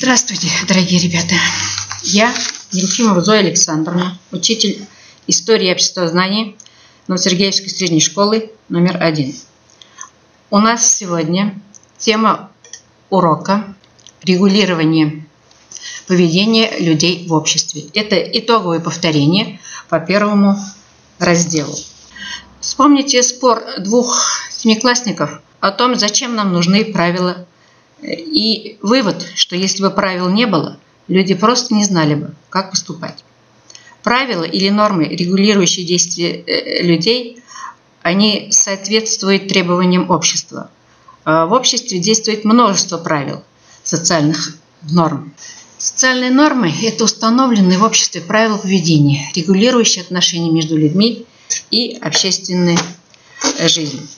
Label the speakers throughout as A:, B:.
A: Здравствуйте, дорогие ребята. Я Ефимова Зоя Александровна, учитель истории и обществознания Новосергеевской средней школы номер 1. У нас сегодня тема урока «Регулирование поведения людей в обществе». Это итоговое повторение по первому разделу. Вспомните спор двух семиклассников о том, зачем нам нужны правила. И вывод, что если бы правил не было, люди просто не знали бы, как поступать. Правила или нормы, регулирующие действия людей, они соответствуют требованиям общества. В обществе действует множество правил, социальных норм. Социальные нормы – это установленные в обществе правила поведения, регулирующие отношения между людьми и общественную жизнь.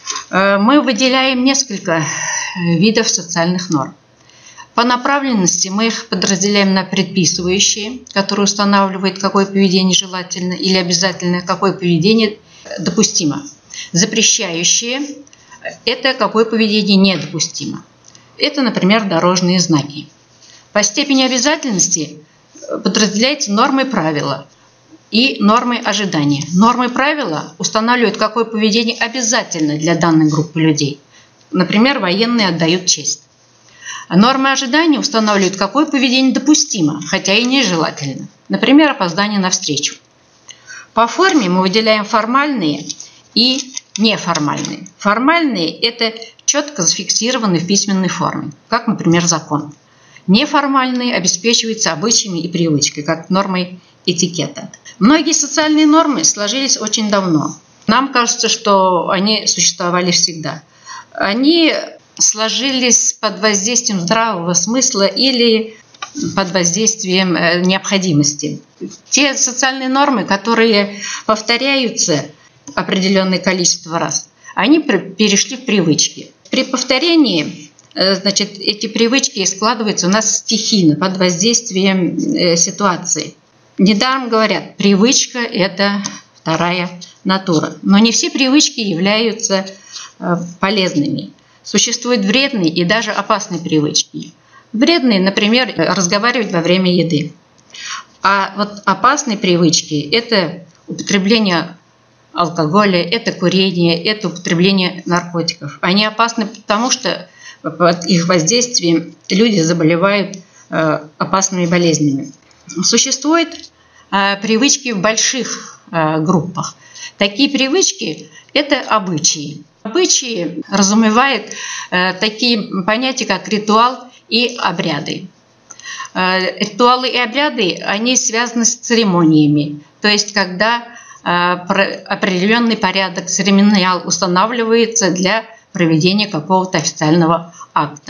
A: Мы выделяем несколько видов социальных норм. По направленности мы их подразделяем на предписывающие, которые устанавливают, какое поведение желательно или обязательно, какое поведение допустимо. Запрещающие – это какое поведение недопустимо. Это, например, дорожные знаки. По степени обязательности подразделяются нормы и правила и нормы ожидания. Нормы и правила устанавливают, какое поведение обязательно для данной группы людей. Например, военные отдают честь. Нормы ожидания устанавливают, какое поведение допустимо, хотя и нежелательно. Например, опоздание на встречу. По форме мы выделяем формальные и неформальные. Формальные – это четко зафиксированные в письменной форме, как, например, закон. Неформальные обеспечиваются обычаями и привычкой, как нормой этикета. Многие социальные нормы сложились очень давно. Нам кажется, что они существовали всегда. Они сложились под воздействием здравого смысла или под воздействием необходимости. Те социальные нормы, которые повторяются определенное количество раз, они перешли в привычки. При повторении, эти привычки складываются у нас стихийно, под воздействием ситуации. Недаром говорят, привычка – это вторая натура. Но не все привычки являются полезными. Существуют вредные и даже опасные привычки. Вредные, например, разговаривать во время еды. А вот опасные привычки – это употребление алкоголя, это курение, это употребление наркотиков. Они опасны потому, что под их воздействием люди заболевают опасными болезнями. Существуют привычки в больших группах. Такие привычки – это обычаи. Обычаи разумевают такие понятия, как ритуал и обряды. Ритуалы и обряды, они связаны с церемониями, то есть когда определенный порядок, церемониал устанавливается для проведения какого-то официального акта.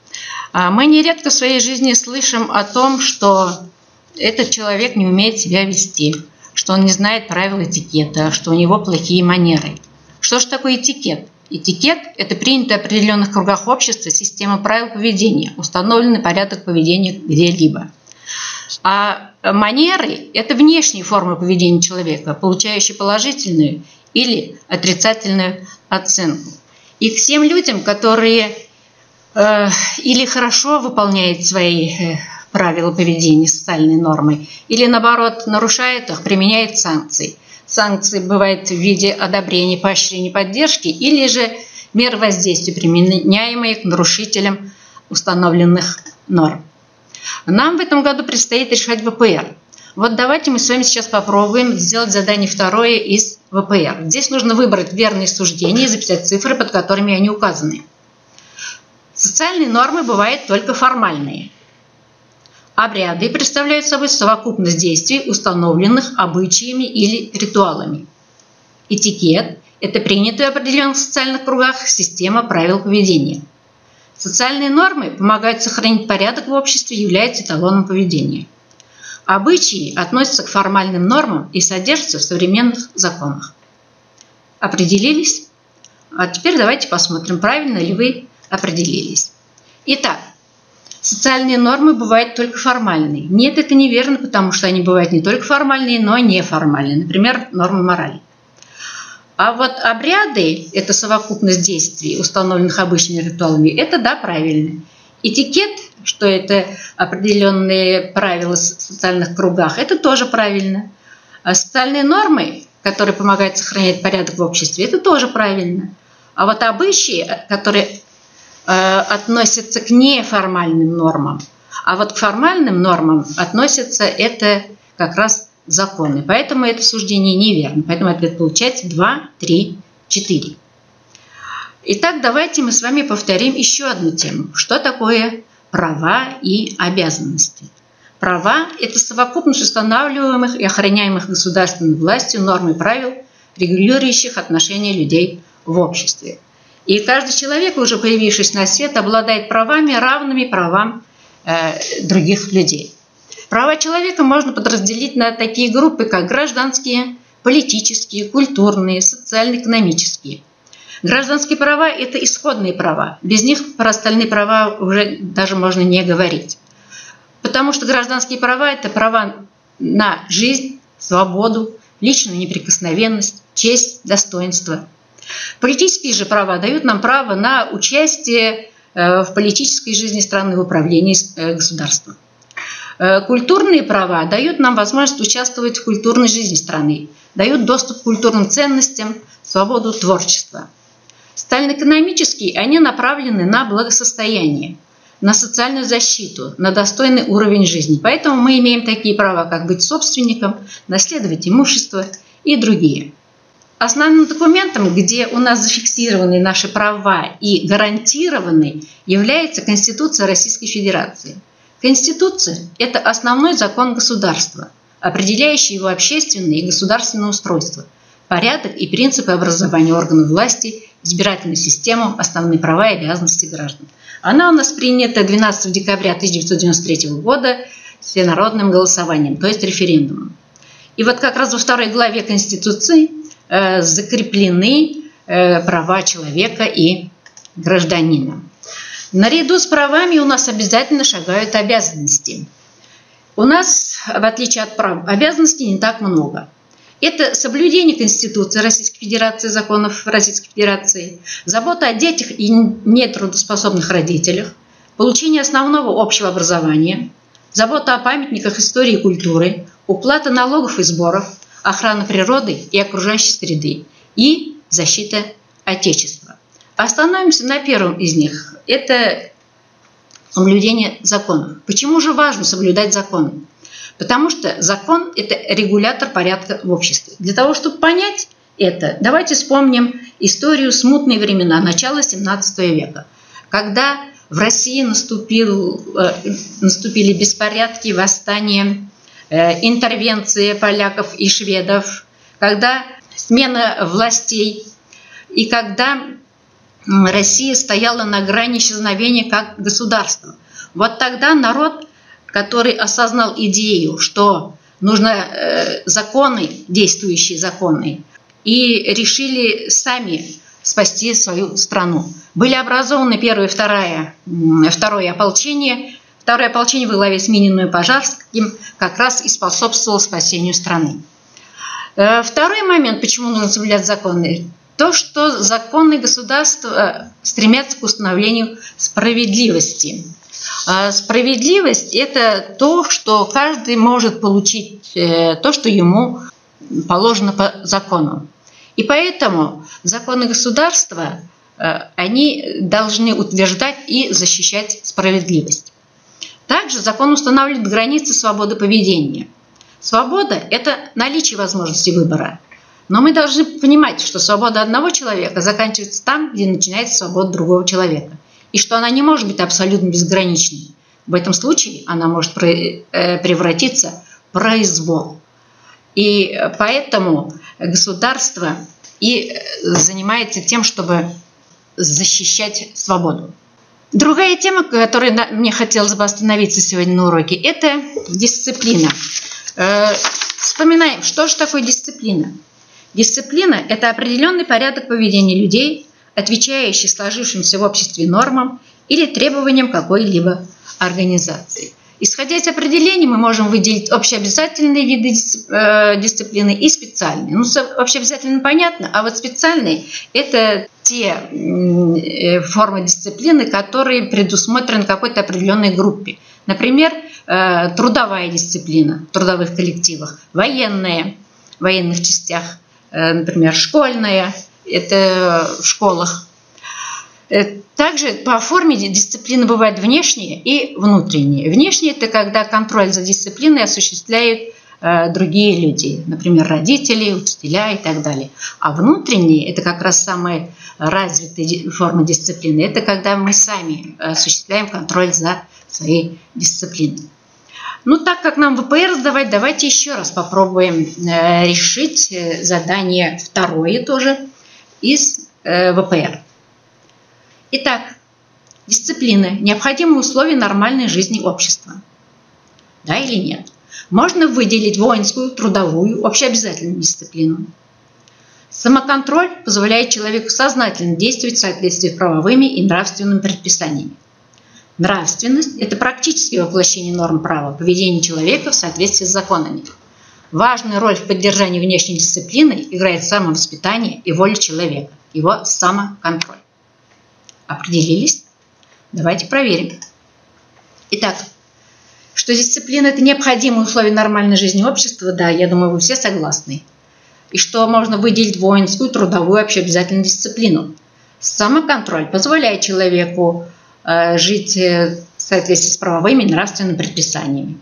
A: Мы нередко в своей жизни слышим о том, что этот человек не умеет себя вести, что он не знает правил этикета, что у него плохие манеры. Что же такое этикет? Этикет – это принятая в определенных кругах общества система правил поведения, установленный порядок поведения где-либо. А манеры – это внешние формы поведения человека, получающие положительную или отрицательную оценку. И к тем людям, которые или хорошо выполняют свои правила поведения, социальные нормы, или наоборот нарушают их, применяют санкции. Санкции бывают в виде одобрения, поощрения, поддержки или же мер воздействия, применяемые к нарушителям установленных норм. Нам в этом году предстоит решать ВПР. Вот давайте мы с вами сейчас попробуем сделать задание второе из ВПР. Здесь нужно выбрать верные суждения и записать цифры, под которыми они указаны. Социальные нормы бывают только формальные. Обряды представляют собой совокупность действий, установленных обычаями или ритуалами. Этикет – это принятая в определенных социальных кругах система правил поведения. Социальные нормы помогают сохранить порядок в обществе и являются эталоном поведения. Обычаи относятся к формальным нормам и содержатся в современных законах. Определились? А теперь давайте посмотрим, правильно ли вы определились. Итак, социальные нормы бывают только формальные. Нет, это неверно, потому что они бывают не только формальные, но и неформальные. Например, нормы морали. А вот обряды – это совокупность действий, установленных обычными ритуалами, это да, правильно. Этикет что это определенные правила в социальных кругах. Это тоже правильно. А социальные нормы, которые помогают сохранять порядок в обществе, это тоже правильно. А вот обычаи, которые относятся к неформальным нормам, а вот к формальным нормам относятся это как раз законы. Поэтому это суждение неверно. Поэтому ответ получается 2, 3, 4. Итак, давайте мы с вами повторим еще одну тему. Что такое права и обязанности? Права – это совокупность устанавливаемых и охраняемых государственной властью норм и правил, регулирующих отношения людей в обществе. И каждый человек, уже появившись на свет, обладает правами, равными правам других людей. Права человека можно подразделить на такие группы, как гражданские, политические, культурные, социально-экономические. Гражданские права – это исходные права. Без них про остальные права уже даже можно не говорить. Потому что гражданские права – это права на жизнь, свободу, личную неприкосновенность, честь, достоинство. Политические же права дают нам право на участие в политической жизни страны, в управлении государством. Культурные права дают нам возможность участвовать в культурной жизни страны, дают доступ к культурным ценностям, свободу творчества. Социально-экономические, они направлены на благосостояние, на социальную защиту, на достойный уровень жизни. Поэтому мы имеем такие права, как быть собственником, наследовать имущество и другие. Основным документом, где у нас зафиксированы наши права и гарантированы, является Конституция Российской Федерации. Конституция – это основной закон государства, определяющий его общественное и государственное устройство, порядок и принципы образования органов власти, избирательную систему, основные права и обязанности граждан. Она у нас принята 12 декабря 1993 года всенародным голосованием, то есть референдумом. И вот как раз во второй главе Конституции закреплены права человека и гражданина. Наряду с правами у нас обязательно шагают обязанности. У нас, в отличие от прав, обязанностей не так много. Это соблюдение Конституции Российской Федерации, законов Российской Федерации, забота о детях и нетрудоспособных родителях, получение основного общего образования, забота о памятниках истории и культуры, уплата налогов и сборов, охрана природы и окружающей среды и защита Отечества. Остановимся на первом из них. Это соблюдение законов. Почему же важно соблюдать законы? Потому что закон – это регулятор порядка в обществе. Для того, чтобы понять это, давайте вспомним историю смутные времена, начала XVII века, когда в России наступили беспорядки, восстания, интервенции поляков и шведов, когда смена властей и когда Россия стояла на грани исчезновения как государство. Вот тогда народ, который осознал идею, что нужны законы, действующие законы, и решили сами спасти свою страну. Были образованы первое и второе ополчение. Второе ополчение во главе с Мининым и Пожарским как раз и способствовало спасению страны. Второй момент, почему нужно соблюдать законы, то, что законы государства стремятся к установлению справедливости. Справедливость – это то, что каждый может получить, то, что ему положено по закону. И поэтому законы государства, они должны утверждать и защищать справедливость. Также закон устанавливает границы свободы поведения. Свобода – это наличие возможности выбора. Но мы должны понимать, что свобода одного человека заканчивается там, где начинается свобода другого человека. И что она не может быть абсолютно безграничной. В этом случае она может превратиться в произвол. И поэтому государство и занимается тем, чтобы защищать свободу. Другая тема, которой мне хотелось бы остановиться сегодня на уроке, это дисциплина. Вспоминаем, что же такое дисциплина. Дисциплина – это определенный порядок поведения людей, отвечающий сложившимся в обществе нормам или требованиям какой-либо организации. Исходя из определений, мы можем выделить общеобязательные виды дисциплины и специальные. Ну, общеобязательно понятно, а вот специальные – это те формы дисциплины, которые предусмотрены какой-то определенной группе. Например, трудовая дисциплина в трудовых коллективах, военная в военных частях, например, школьная, это в школах. Также по форме дисциплины бывают внешние и внутренние. Внешние – это когда контроль за дисциплиной осуществляют другие люди, например, родители, учителя и так далее. А внутренние – это как раз самые развитые формы дисциплины. Это когда мы сами осуществляем контроль за своей дисциплиной. Ну, так как нам ВПР сдавать, давайте еще раз попробуем решить задание второе тоже из ВПР. Итак, дисциплины – необходимые условия нормальной жизни общества. Да или нет? Можно выделить воинскую, трудовую, общеобязательную дисциплину. Самоконтроль позволяет человеку сознательно действовать в соответствии с правовыми и нравственными предписаниями. Нравственность – это практическое воплощение норм права, поведение человека в соответствии с законами. Важную роль в поддержании внешней дисциплины играет самовоспитание и воля человека, его самоконтроль. Определились? Давайте проверим. Итак, что дисциплина – это необходимое условие нормальной жизни общества, да, я думаю, вы все согласны. И что можно выделить воинскую, трудовую, общеобязательную дисциплину. Самоконтроль позволяет человеку жить в соответствии с правовыми и нравственными предписаниями.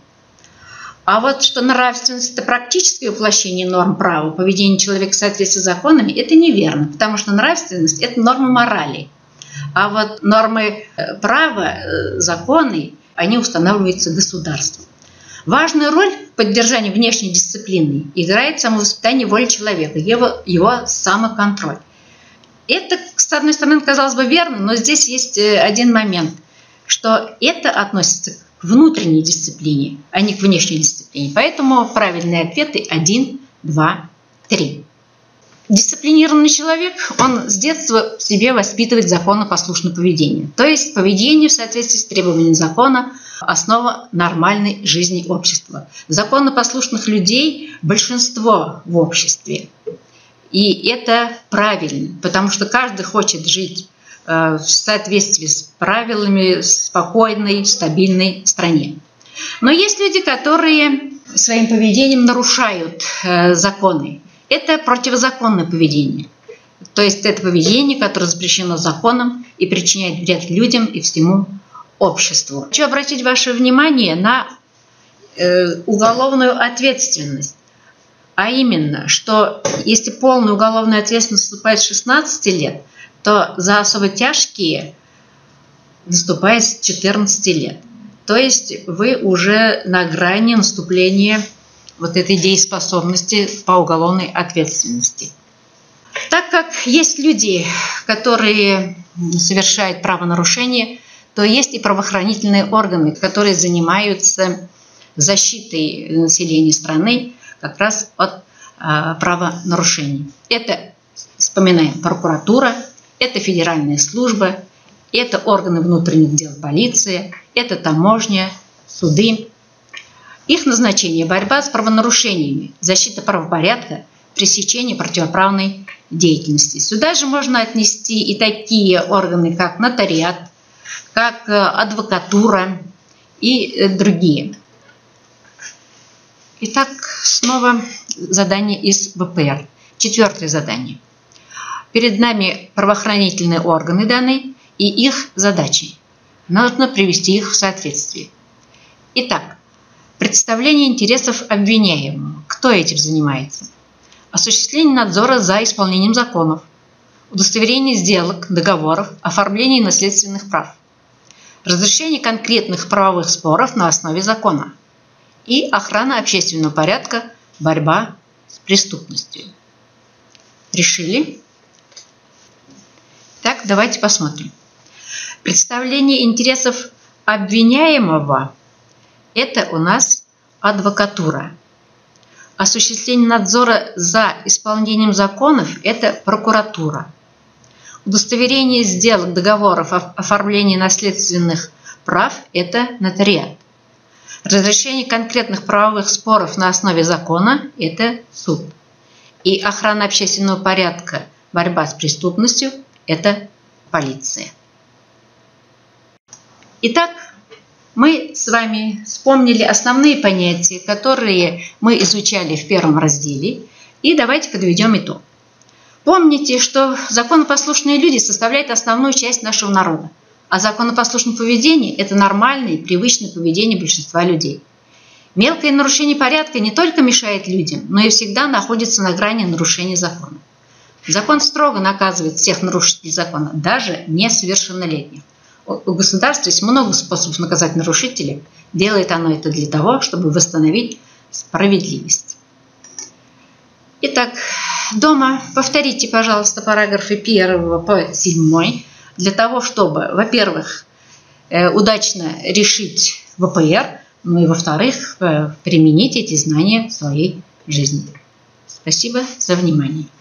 A: А вот что нравственность – это практическое воплощение норм права, поведение человека в соответствии с законами – это неверно, потому что нравственность – это норма морали. А вот нормы права, законы, они устанавливаются государством. Важную роль в поддержании внешней дисциплины играет самовоспитание воли человека, его самоконтроль. Это, с одной стороны, казалось бы, верно, но здесь есть один момент, что это относится к внутренней дисциплине, а не к внешней дисциплине. Поэтому правильные ответы 1, 2, 3. Дисциплинированный человек, он с детства в себе воспитывает законопослушное поведение. То есть поведение в соответствии с требованиями закона – основа нормальной жизни общества. Законопослушных людей большинство в обществе. И это правильно, потому что каждый хочет жить в соответствии с правилами в спокойной, стабильной стране. Но есть люди, которые своим поведением нарушают законы. Это противозаконное поведение. То есть это поведение, которое запрещено законом и причиняет вред людям и всему обществу. Хочу обратить ваше внимание на уголовную ответственность. А именно, что если полная уголовная ответственность наступает с 16 лет, то за особо тяжкие наступает с 14 лет. То есть вы уже на грани наступления вот этой дееспособности по уголовной ответственности. Так как есть люди, которые совершают правонарушения, то есть и правоохранительные органы, которые занимаются защитой населения страны как раз от правонарушений. Это, вспоминаем, прокуратура, это федеральная служба, это органы внутренних дел, полиция, это таможня, суды. Их назначение – борьба с правонарушениями, защита правопорядка, пресечение противоправной деятельности. Сюда же можно отнести и такие органы, как нотариат, как адвокатура и другие. Итак, снова задание из ВПР. 4-е задание. Перед нами правоохранительные органы данные и их задачи. Нужно привести их в соответствие. Итак, представление интересов обвиняемого. Кто этим занимается? Осуществление надзора за исполнением законов, удостоверение сделок, договоров, оформление наследственных прав, разрешение конкретных правовых споров на основе закона и охрана общественного порядка, борьба с преступностью. Решили? Так, давайте посмотрим. Представление интересов обвиняемого – это у нас адвокатура. Осуществление надзора за исполнением законов – это прокуратура. Удостоверение сделок, договоров, оформление наследственных прав – это нотариат. Разрешение конкретных правовых споров на основе закона – это суд. И охрана общественного порядка, борьба с преступностью – это полиция. Итак, мы с вами вспомнили основные понятия, которые мы изучали в первом разделе, и давайте подведем итог. Помните, что законопослушные люди составляют основную часть нашего народа, а законопослушное поведение – это нормальное и привычное поведение большинства людей. Мелкое нарушение порядка не только мешает людям, но и всегда находится на грани нарушения закона. Закон строго наказывает всех нарушителей закона, даже несовершеннолетних. У государства есть много способов наказать нарушителей. Делает оно это для того, чтобы восстановить справедливость. Итак, дома повторите, пожалуйста, параграфы 1 по 7, для того, чтобы, во-первых, удачно решить ВПР, ну и, во-вторых, применить эти знания в своей жизни. Спасибо за внимание.